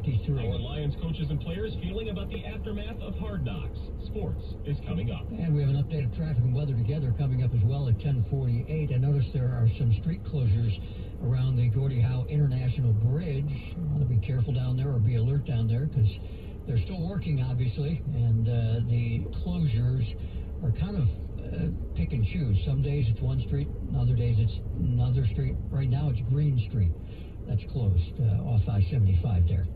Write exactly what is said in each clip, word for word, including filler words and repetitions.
fifty-three. Our Lions coaches and players feeling about the aftermath of Hard Knocks. Sports is coming up. And we have an update of traffic and weather together coming up as well at ten forty-eight. I noticed there are some street closures around the Gordie Howe International Bridge. I want to be careful down there or be alert down there because they're still working, obviously, and uh, the closures are kind of uh, pick and choose. Some days it's one street, and other days it's another street. Right now it's Green Street. That's closed uh, off I seventy-five there.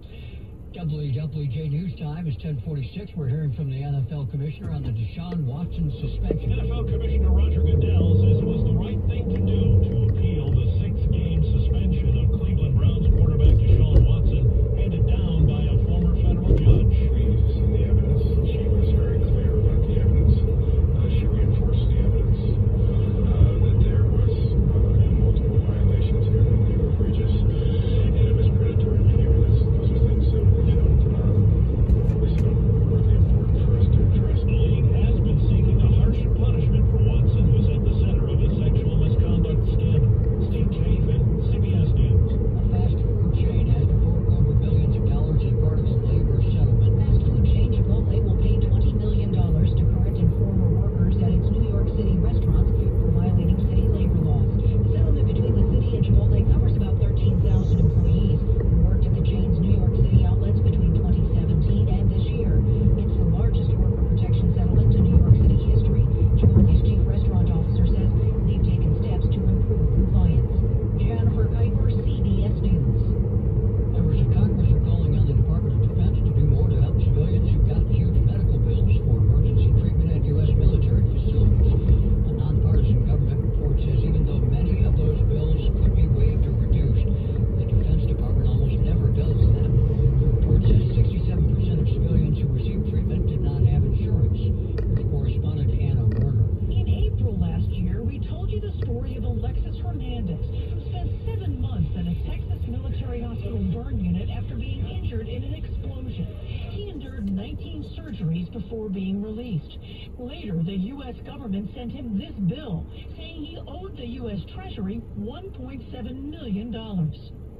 W W J News Time is ten forty-six. We're hearing from the N F L Commissioner on the Deshaun Watson suspension. N F L Commissioner Roger Goodell says it was the right thing to do to appeal the six-game suspension of Cleveland Browns quarterback Deshaun Watson, handed down by a former federal judge. We've seen the evidence. She was very clear about the evidence. Uh, she reinforced the evidence uh, that there was uh, multiple violations here, and they were egregious, and it was predatory behavior. Those are things that we don't, um, we feel really important for us to address. The league has been seeking a harsh punishment for Watson, who's at the center of a sexual misconduct scandal. Steve Chafin, C B S News. A fast food chain has to fork over millions of dollars as part of a labor settlement. Fast food chain Chipotle will pay twenty million dollars to current and former workers at its New York City restaurants for violating city labor laws. The settlement between the city and Chipotle covers about thirteen thousand employees who worked at the chain's New York City outlets between twenty seventeen and this year. It's the largest worker protection settlement in New York City history. Chipotle's chief restaurant officer says they've taken steps to improve compliance. Jennifer Kuiper, C B S News. Members of Congress are calling on the Department of Defense to do more to help civilians who've got huge medical bills for emergency treatment at U S military facilities. A nonpartisan government report says even though many of those bills could be waived or reduced, the Defense Department almost never does that. The report says sixty-seven percent of civilians who receive treatment did not have insurance. Here's correspondent Anna Werner. In April last year, we told you the story of Alexis Hernandez, who spent seven months at a Texas military hospital burn unit after being injured in an explosion. He endured nineteen surgeries before being released. Later, the U S government sent him this bill, saying he owed the U S Treasury one point seven million dollars.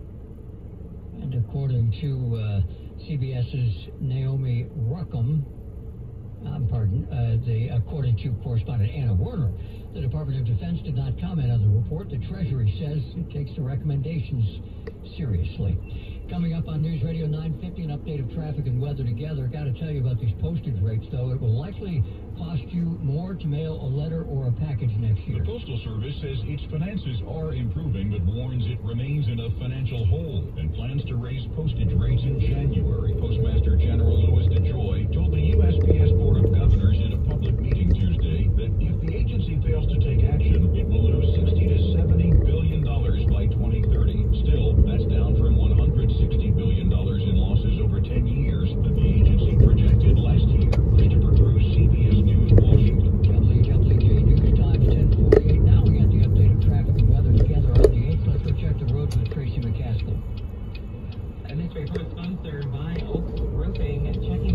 And according to uh, CBS's Naomi Ruckham, um, pardon, uh, the, according to correspondent Anna Werner, the Department of Defense did not comment on the report. The Treasury says it takes the recommendations seriously. Coming up on News Radio nine fifty, an update of traffic and weather together. Got to tell you about these postage rates, though. It will likely cost you more to mail a letter or a package next year. The Postal Service says its finances are improving, but warns it remains in a financial hole and plans to raise postage rates in January. Postmaster General Louis DeJoy told the U S P S Board of Governors in a public meeting Tuesday that if the agency fails to take action, it will lose sixty to seventy billion dollars by twenty thirty. Still, that's down from one hundred sixty billion dollars in losses over ten years that the agency projected last year. Christopher Cruz, C B S News, Washington. W W J News Time, ten forty-eight. Now we got the update of traffic and weather together on the eighth. Let's go check the roads with Tracy McCaskill. And this report sponsored by Oaks Roofing. Checking